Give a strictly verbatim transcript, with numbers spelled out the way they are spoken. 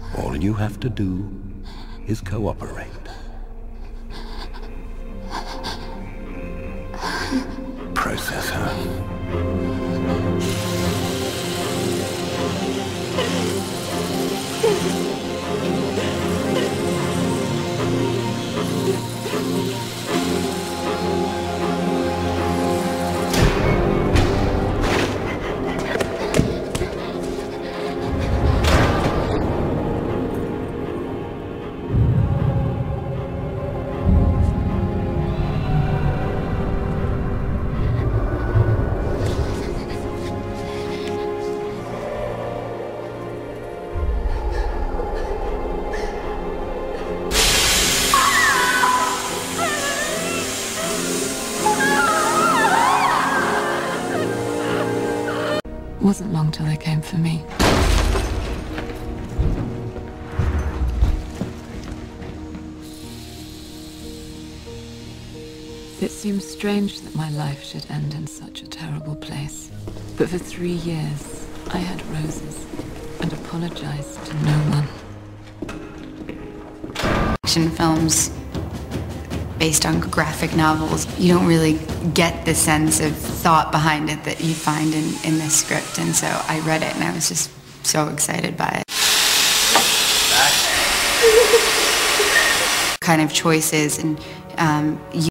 All you have to do is cooperate. Process her. It wasn't long till they came for me. It seems strange that my life should end in such a terrible place. But for three years, I had roses and apologized to no one. Action films based on graphic novels, you don't really get the sense of thought behind it that you find in, in this script. And so I read it and I was just so excited by it. Kind of choices and um,